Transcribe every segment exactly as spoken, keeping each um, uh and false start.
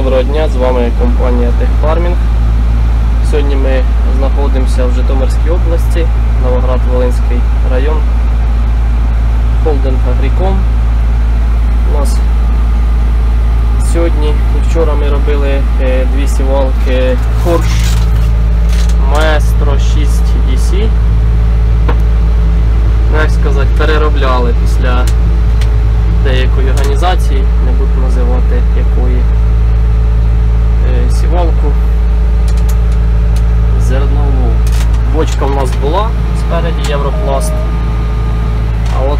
Доброго дня, з вами компанія Техфармінг. Сьогодні ми знаходимося в Житомирській області, Новоград-Волинський район, холдинг Агріком. У нас сьогодні і вчора ми робили дві сівалки Хорш Маестро шість ді сі. Як сказати, переробляли після деякої організації, не буду називати якої, е, сівалку зернову. Бочка в нас була спереді Європласт, а от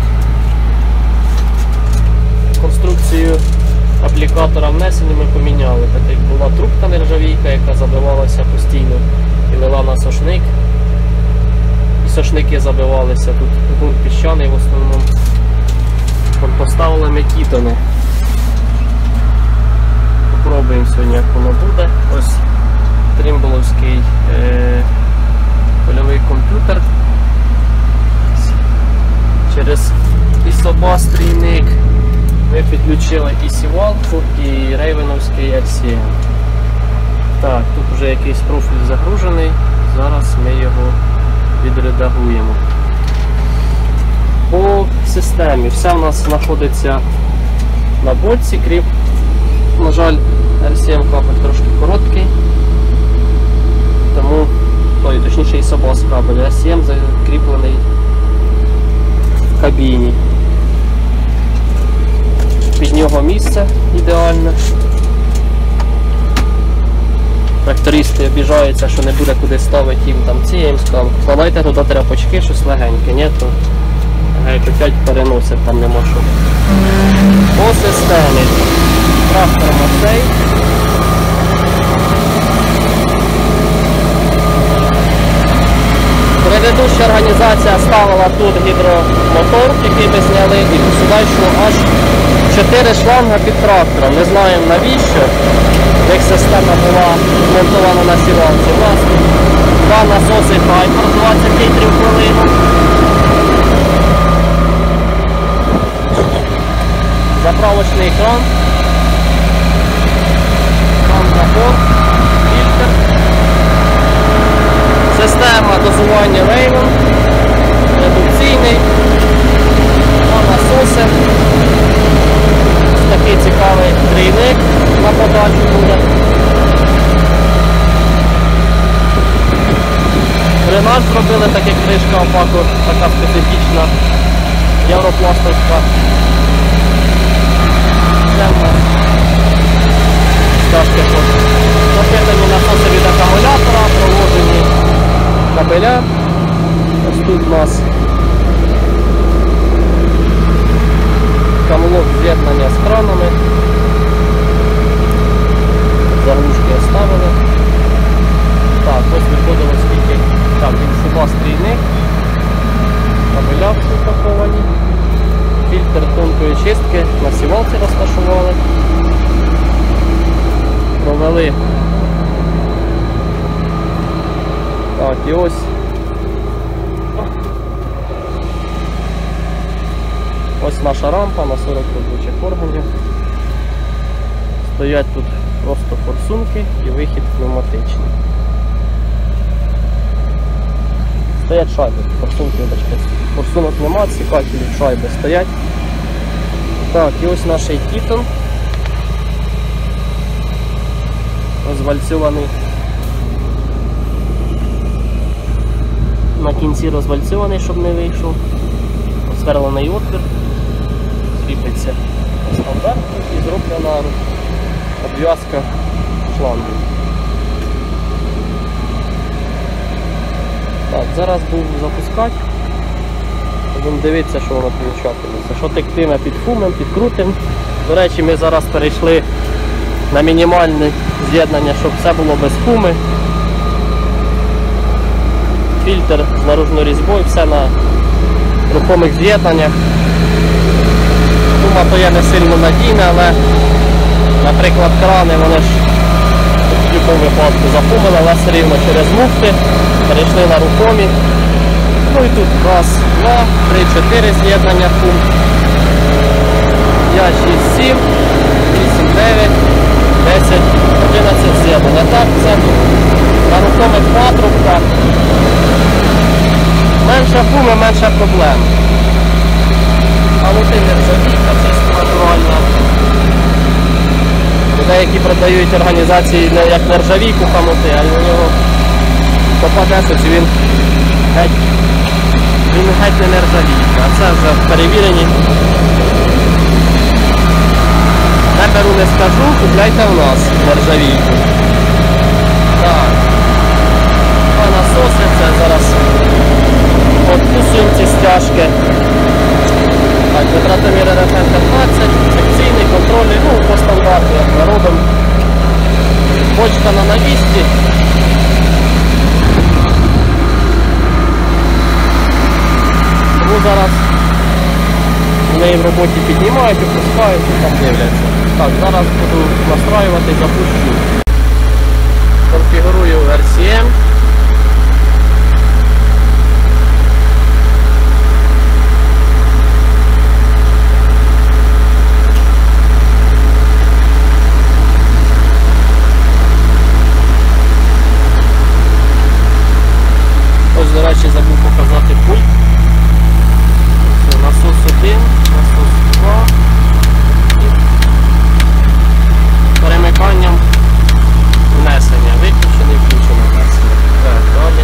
конструкцію аплікатора внесення ми поміняли, так як була трубка нержавійка, яка забивалася постійно і лила на сошник, і сошники забивалися, тут ґрунт піщаний в основному. Поставили ми кітони. Попробуємо сьогодні, як воно буде. Ось трімбловський е польовий комп'ютер. Через ісобас трійник ми підключили і сівалку, і рейвеновський ар сі ем. Так, тут вже якийсь профіль загружений, зараз ми його відредагуємо. По системі все в нас знаходиться на боці, крім, на жаль, ар сі ем кабель трошки короткий, тому, той, точніше, ісобас кабель, ар сі ем закріплений в кабіні. Під нього місце ідеальне. Трактористи обіжаються, що не буде куди ставити їм там ці, я їм сказав, вкладайте туди тряпочки, щось легеньке, ні, то хотять переносить, там нема що. По системі трактор Масей. Предыдуща організація ставила тут гідромотор, який ми зняли, і сюди йшло аж чотири шланга під трактором. Не знаємо навіщо, як система була змонтована на сівалці. У нас два насоси Хайпер двадцять літрів в хвилину. Заправочний кран, кран набор, фільтр, система дозування Raven, редукційний, два насоси, такий цікавий трійник на подачу буде. Дренаж зробили, так як кришка опаку, така специфічна, європластовська. Запитані насоси від акумулятора, проводжені кабеля. Ось тут у нас камлок з'єднання з кранами. Заглушки оставили. Так, ось виходило скільки. Так, він ісобас трійник. Кабеля упаковані. Фільтр тонкої чистки на сівалці розташували. Провели. Так, і ось ось наша рампа на сорок робочих органів. Стоять тут просто форсунки і вихід пневматичний. Стоять шайби, форсунки, форсунок нема, цікателі шайби стоять. Так, і ось наш кітон. Розвальцьований. На кінці розвальцьований, щоб не вийшов. Осверлений отвір. Кріпиться стандартно і зроблена обв'язка шлангів. Так, зараз буду запускати. Будемо дивитися, що воно получатиметься. Що тектиме під фумом, підкрутимо. До речі, ми зараз перейшли на мінімальне з'єднання, щоб все було без фуми. Фільтр з наружною різьбою, все на рухомих з'єднаннях. Фума то є не сильно надійна, але, наприклад, крани, вони ж в будь-якому випадку зафумили, але все рівно через муфти перейшли на рухомі. Ну і тут раз, два, три, чотири з'єднання фум. п'ять, шість, сім, вісім, дев'ять, десять. Але так, це на рухомих патрубках. Менше гуми, менше проблем. Хамути нержавійка, чисто натуральна. Деякі продають організації не як нержавійку хамути, а у нього попаде, що він геть, він геть не нержавійка. А це вже перевірені. Не беру, не скажу, купляйте в нас нержавійку. Так. А насоси це зараз откусуємо ці стяжки. Так, витратомір РФ М п'ятнадцять, секційний, контрольний, ну по стандарту, як ми робимо. Бочка на навісті. Тому зараз в неї в роботі піднімають, опускають і там дивляться. Так, зараз буду настраювати, запущу. Конфігурую ар сі ем. Ось, до речі, забув показати пульт. Все, насос один, насос два. І перемиканням внесення. Виключений, включено внесення. Так, далі.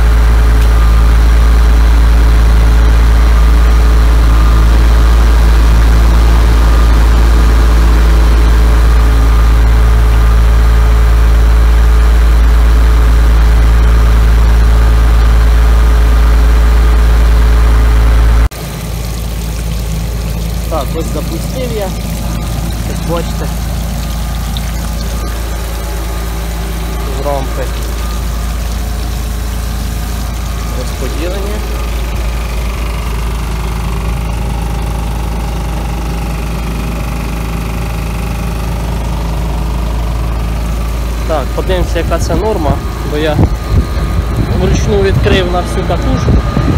Так, ось запустив я, як бачите, з рампи розподілення. Так, подивимося, яка це норма, бо я вручну відкрив на всю катушку.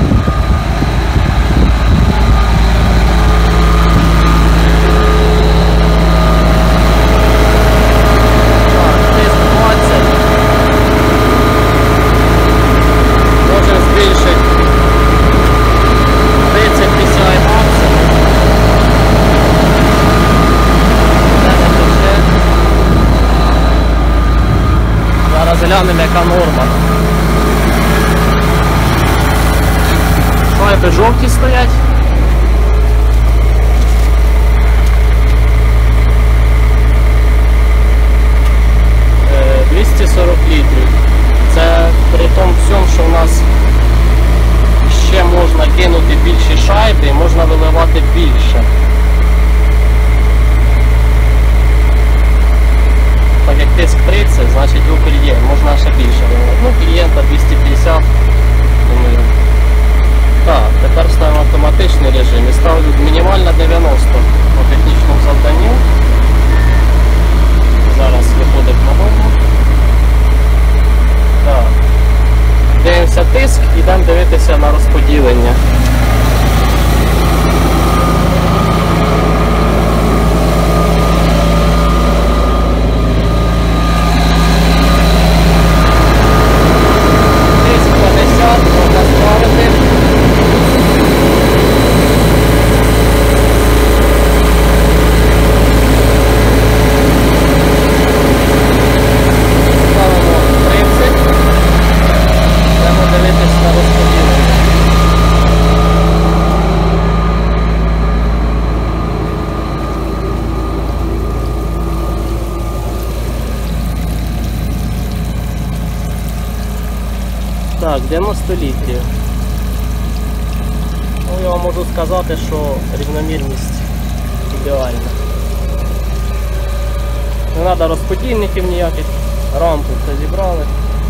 Глянемо, яка норма. Шайби жовті стоять. двісті сорок літрів. Це при тому всьому, що у нас ще можна кинути більші шайби і можна виливати більше. Так як тиск тридцять, значить опір є, можна ще більше виливати. Ну, клієнта двісті п'ятдесят. Думаю. Так, тепер ставимо автоматичний режим і ставлю мінімальна дев'яносто по технічному завданню. Зараз виходить на норму. Так. Дивимося тиск, йдемо дивитися на розподілення. Так, дев'яносто літрів. Ну, я вам можу сказати, що рівномірність ідеальна. Не треба розподільників ніяких, рампу все зібрали.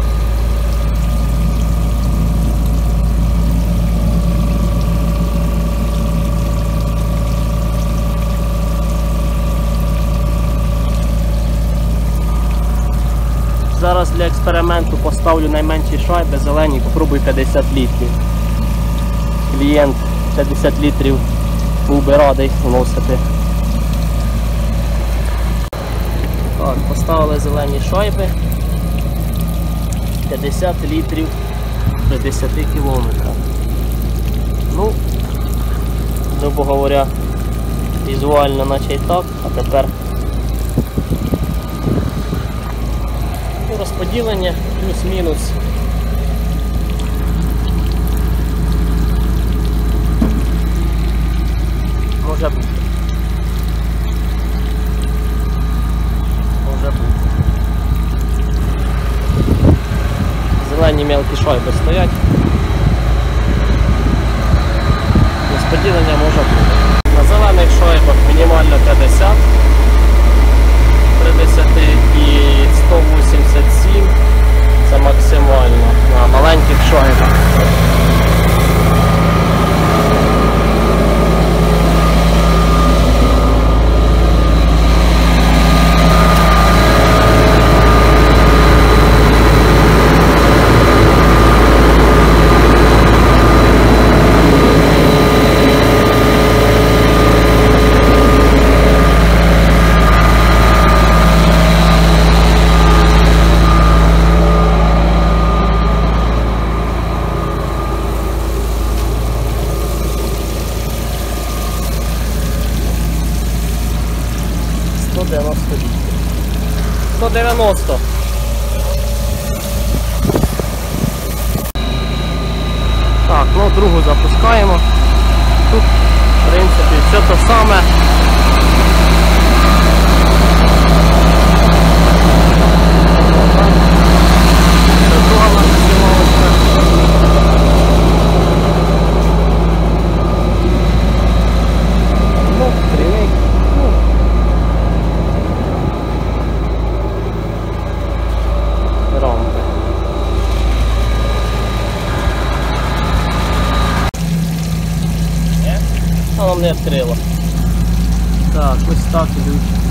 Зараз для експерименту поставлю найменші шайби, зелені, попробую п'ятдесят літрів. Клієнт п'ятдесят літрів був би радий вносити. Так, поставили зелені шайби. п'ятдесят літрів до десяти кілометрів. Ну, грубо говоря, візуально наче і так, а тепер ну, розподілення плюс-мінус. Може бути. Може бути. Зелені мелкі шайби стоять. Розподілення може бути. На зелених шайбах мінімально п'ятдесят при десяти і сто вісімдесят сім це максимально. На маленьких шайбах сто дев'яносто літрів. сто дев'яносто. Так, ну другу запускаємо. Тут, в принципі, все те саме. Це друга максималочка. Ну, прямий. А нам не відкрило. Так, ось так ідуть.